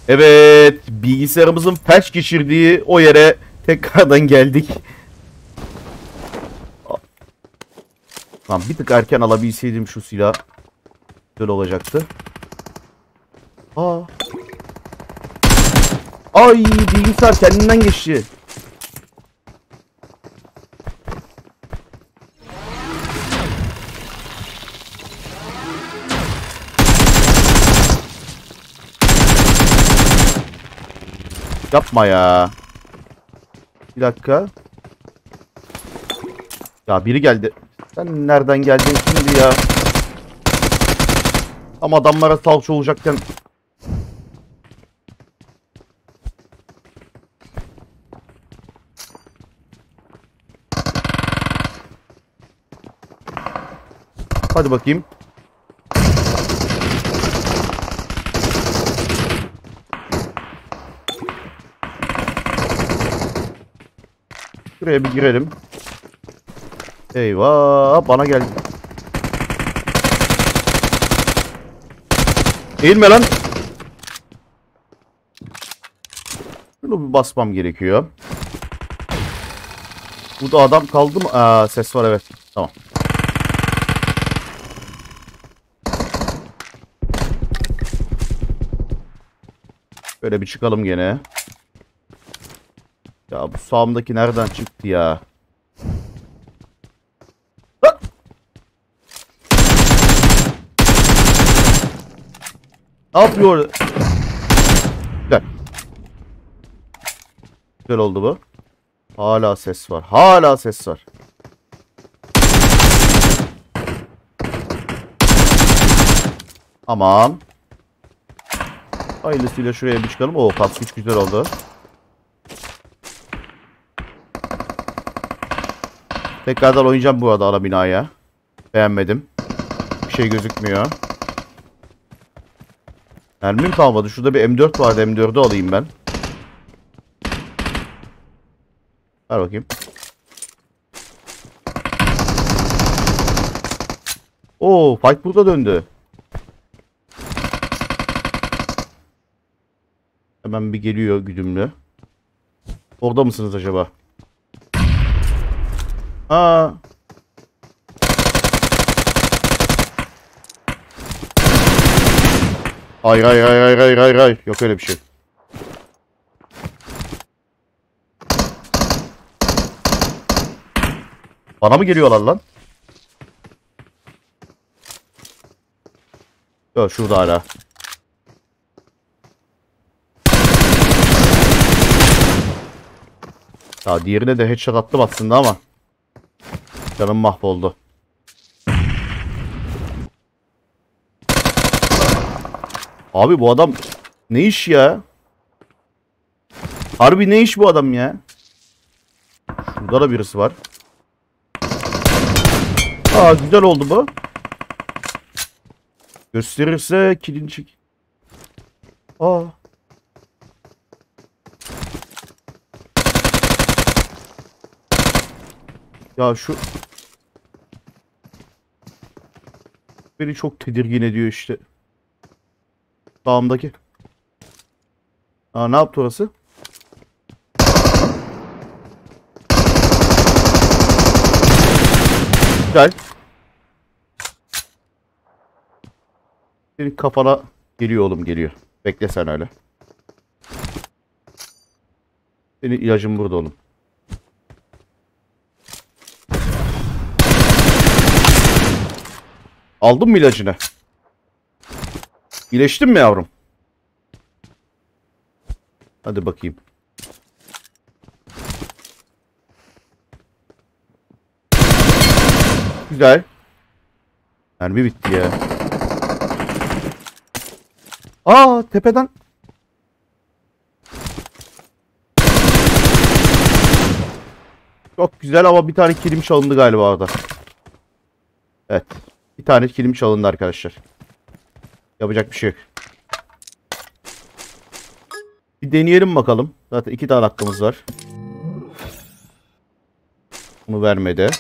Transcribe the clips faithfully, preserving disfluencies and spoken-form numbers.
Evet, bilgisayarımızın felç geçirdiği o yere tekrardan geldik. Tamam, bir tık erken alabilseydim şu silah güzel olacaktı. Aa. Ay, bilgisayar kendinden geçti. Yapma ya. Bir dakika. Ya biri geldi. Sen nereden geldin şimdi ya? Ama adamlara salça olacakken. Hadi bakayım. Şuraya bir girelim. Eyvah, bana geldi. Eğilme lan. Şunu bir basmam gerekiyor. Burada adam kaldı mı? Aa, ses var, evet. Tamam. Böyle bir çıkalım gene. Ya bu sağımdaki nereden çıktı ya? Ha! Ne yapıyor? Güzel. Güzel oldu bu. Hala ses var. Hala ses var. Tamam. Hayırlısıyla şuraya bir çıkalım. Oo, kask hiç güzel oldu. Tekrardan oynayacağım bu arada ana binaya. Beğenmedim. Bir şey gözükmüyor. Mermim kalmadı. Şurada bir M dört vardı. M dördü alayım ben. Ver bakayım. Oo, fight burada döndü. Hemen bir geliyor güdümlü. Orada mısınız acaba? Aa. Hayır hayır hayır hayır hayır hayır. Yok öyle bir şey. Bana mı geliyorlar lan? Yok, şurada hala. Ya diğerine de headshot attım aslında ama canım mahvoldu. Abi bu adam ne iş ya? Harbi ne iş bu adam ya? Şurada da birisi var. Aa, güzel oldu bu. Gösterirse kilini çek. Aa. Ya şu beni çok tedirgin ediyor işte. Sağımdaki. Aa, ne yaptı orası? Güzel. Senin kafana geliyor oğlum, geliyor. Bekle sen öyle. Senin ilacın burada oğlum. Aldın mı ilacını? İyileştin mi yavrum? Hadi bakayım. Güzel. Mermi bitti ya. Aa, tepeden. Çok güzel ama bir tane kilim çalındı galiba orada. Evet. Bir tane kilim çalındı arkadaşlar. Yapacak bir şey yok. Bir deneyelim bakalım. Zaten iki tane hakkımız var. Bunu vermedi.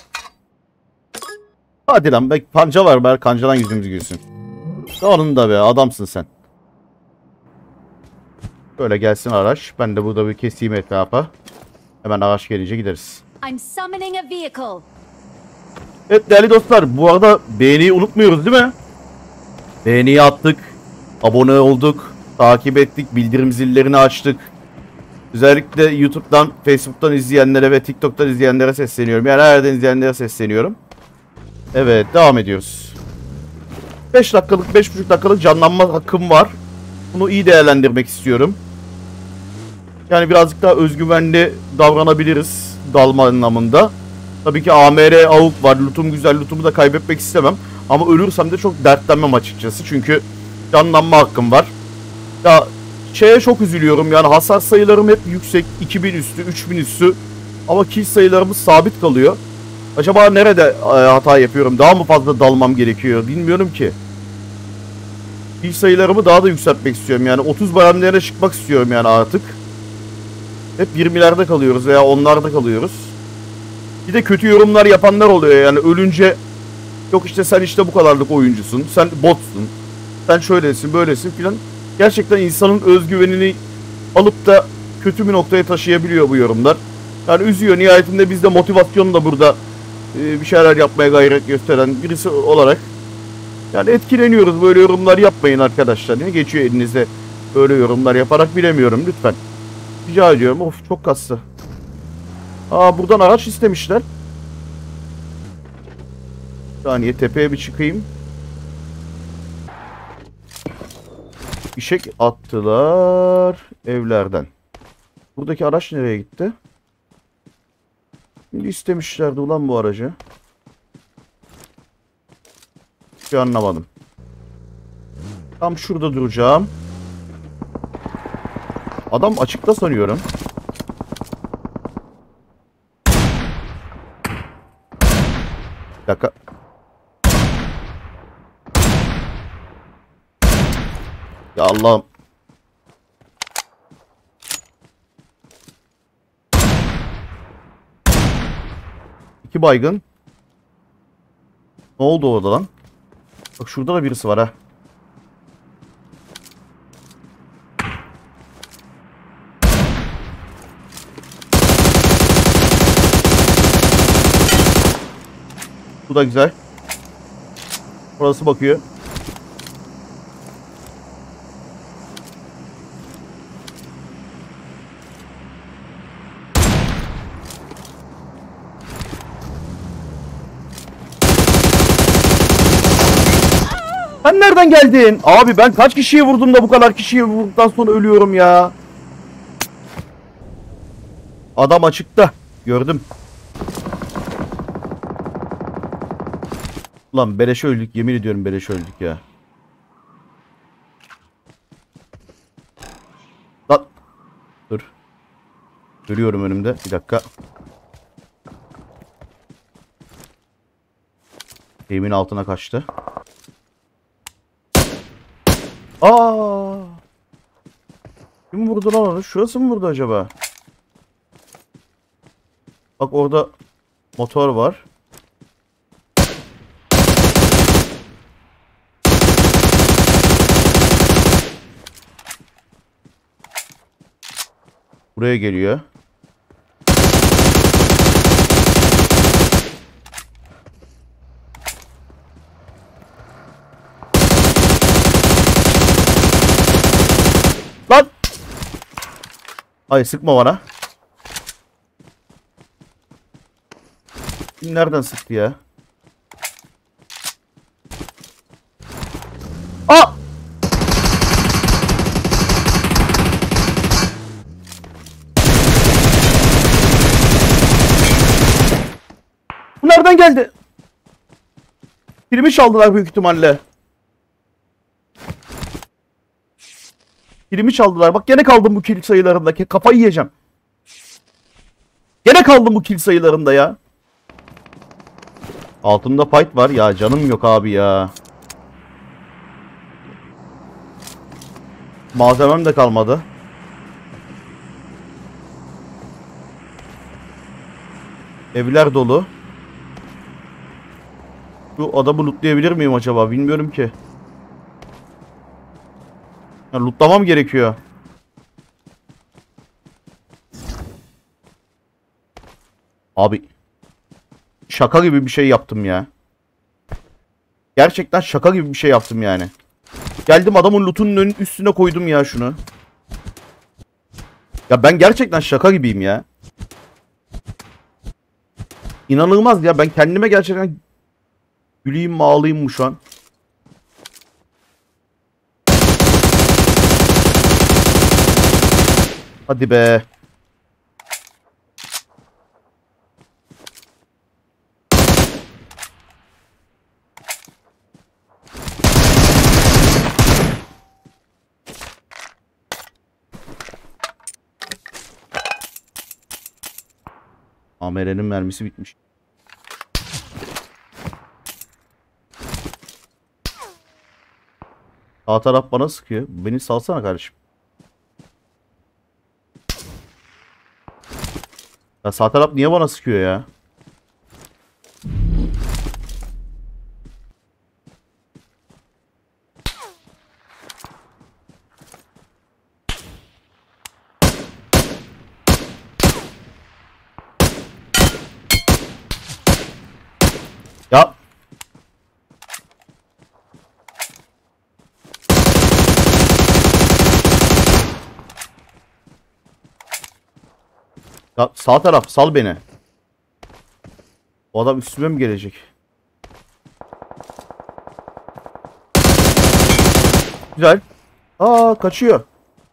Hadi lan be, kanca var be, kancadan yüzümüz gülsün. Onun da be, adamsın sen. Böyle gelsin araç. Ben de burada bir keseyim etrafa. Hemen araç gelince gideriz. I'm summoning a vehicle. Evet değerli dostlar, bu arada beğeniyi unutmuyoruz değil mi? Beğeniyi attık. Abone olduk. Takip ettik. Bildirim zillerini açtık. Özellikle YouTube'dan, Facebook'tan izleyenlere ve TikTok'tan izleyenlere sesleniyorum. Yani her yerden izleyenlere sesleniyorum. Evet, devam ediyoruz. beş dakikalık, beş buçuk dakikalık canlanma hakkım var. Bunu iyi değerlendirmek istiyorum. Yani birazcık daha özgüvenli davranabiliriz dalma anlamında. Tabii ki A M R avuk var. Lootum güzel. Lootumu da kaybetmek istemem. Ama ölürsem de çok dertlenmem açıkçası. Çünkü canlanma hakkım var. Ya şeye çok üzülüyorum. Yani hasar sayılarım hep yüksek. iki bin üstü, üç bin üstü. Ama kill sayılarımız sabit kalıyor. Acaba nerede hata yapıyorum? Daha mı fazla dalmam gerekiyor? Bilmiyorum ki. Kill sayılarımı daha da yükseltmek istiyorum. Yani otuz baremlerine çıkmak istiyorum yani artık. Hep yirmilerde kalıyoruz veya onlarda kalıyoruz. Bir de kötü yorumlar yapanlar oluyor yani ölünce yok işte sen işte bu kadarlık oyuncusun, sen botsun, sen şöylesin böylesin filan. Gerçekten insanın özgüvenini alıp da kötü bir noktaya taşıyabiliyor bu yorumlar. Yani üzüyor. Nihayetinde biz de motivasyon da burada e, bir şeyler yapmaya gayret gösteren birisi olarak yani etkileniyoruz. Böyle yorumlar yapmayın arkadaşlar. Ne geçiyor elinize böyle yorumlar yaparak bilemiyorum lütfen. Rica ediyorum. Of çok kastı. Aa buradan araç istemişler. Bir saniye tepeye bir çıkayım. Fişek attılar evlerden. Buradaki araç nereye gitti? Şimdi istemişlerdi ulan bu aracı. Hiç anlamadım. Tam şurada duracağım. Adam açıkta sanıyorum. Bir dakika. Ya Allah'ım. İki baygın. Ne oldu orada lan? Bak şurada da birisi var ha. Bu da güzel. Orası bakıyor. Sen nereden geldin? Abi ben kaç kişiyi vurdum da bu kadar kişiyi vurduktan sonra ölüyorum ya. Adam açıkta. Gördüm. Ulan beleş öldük. Yemin ediyorum beleş öldük ya. Lan. Dur. Görüyorum önümde. Bir dakika. Eğimin altına kaçtı. Aa! Kim vurdu lan onu? Şurası mı vurdu acaba? Bak orada motor var. Buraya geliyor. Lan! Ay sıkma bana. Nereden sıktı ya? Aa! Bu nereden geldi? Kilimi çaldılar büyük ihtimalle. Kilimi çaldılar. Bak gene kaldım bu kill sayılarında. Kafayı yiyeceğim. Gene kaldım bu kill sayılarında ya. Altımda fight var ya. Canım yok abi ya. Malzemem de kalmadı. Evler dolu. Şu adamı lootlayabilir miyim acaba? Bilmiyorum ki. Ya lootlamam gerekiyor. Abi şaka gibi bir şey yaptım ya. Gerçekten şaka gibi bir şey yaptım yani. Geldim adamın lootunun önün üstüne koydum ya şunu. Ya ben gerçekten şaka gibiyim ya. İnanılmaz ya, ben kendime gerçekten güleyim mi ağlayayım mı şu an? Hadi be. A M R'nin mermisi bitmiş. Sağ taraf bana sıkıyor. Beni salsana kardeşim. Ya sağ taraf niye bana sıkıyor ya? Ya Ya sağ taraf sal beni. O adam üstüme mi gelecek? Güzel. Aa, kaçıyor.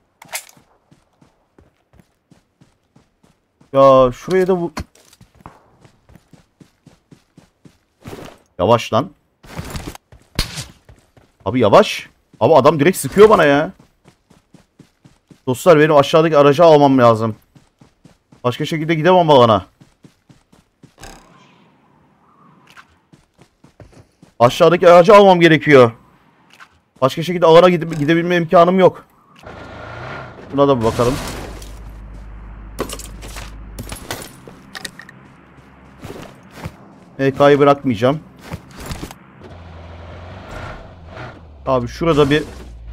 Ya şuraya da bu... Yavaş lan. Abi yavaş. Abi adam direkt sıkıyor bana ya. Dostlar benim aşağıdaki aracı almam lazım. Başka şekilde gidemem alana. Aşağıdaki aracı almam gerekiyor. Başka şekilde alana gidip gidebilme imkanım yok. Buna da bir bakalım. E K'yı bırakmayacağım. Abi şurada bir...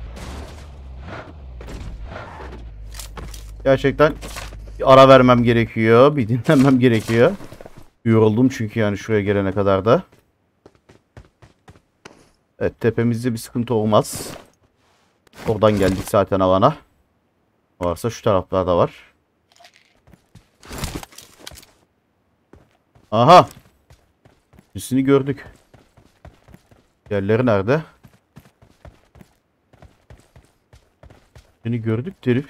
Gerçekten bir ara vermem gerekiyor. Bir dinlenmem gerekiyor. Yoruldum çünkü yani şuraya gelene kadar da. Evet, tepemizde bir sıkıntı olmaz. Oradan geldik zaten alana. Varsa şu taraflarda var. Aha. Üstünü gördük. Yerleri nerede? Seni gördük herif.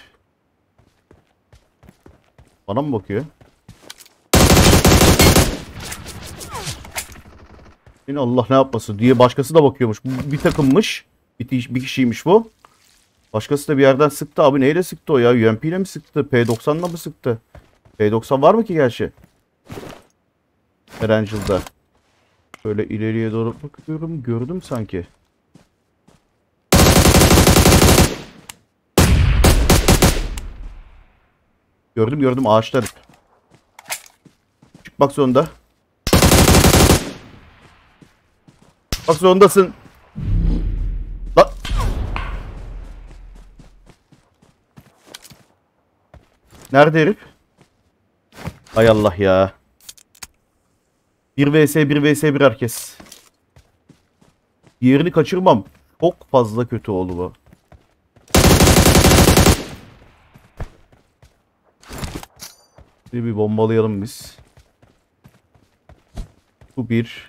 Bana mı bakıyor? Yine Allah ne yapmasın diye başkası da bakıyormuş. Bu bir takımmış. Bir, bir kişiymiş bu. Başkası da bir yerden sıktı. Abi neyle sıktı o ya? U M P ile mi sıktı? P doksanla mı sıktı? P doksan var mı ki gerçi? Erangel'da. Böyle ileriye doğru bakıyorum. Gördüm sanki. Gördüm gördüm ağaçlar. Çıkmak zorunda. Bak zorundasın. Lan. Nerede herif? Hay Allah ya. bir vs bir vs bir herkes. Yerini kaçırmam. Çok fazla kötü oldu bu. Şimdi bir bombalayalım biz. Bu bir.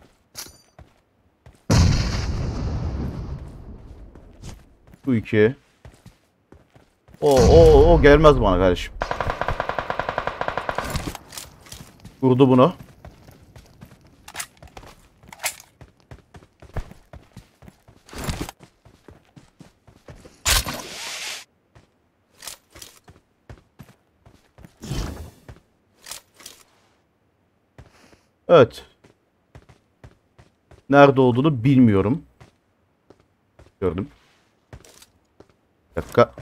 Bu iki. O o o gelmez bana kardeşim. Vurdu bunu. Evet. Nerede olduğunu bilmiyorum. Gördüm. Bir dakika.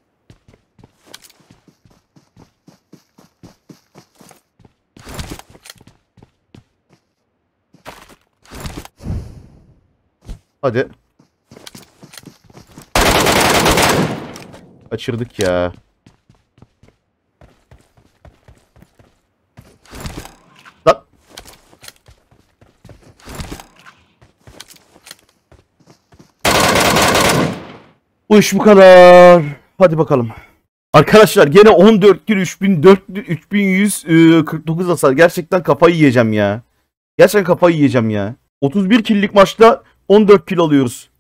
Hadi. Kaçırdık ya. Bu iş bu kadar. Hadi bakalım. Arkadaşlar gene on dört kill üç bin dört yüz üç bin yüz kırk dokuz hasar. Gerçekten kafayı yiyeceğim ya. Gerçekten kafayı yiyeceğim ya. otuz bir kill'lik maçta on dört kill alıyoruz.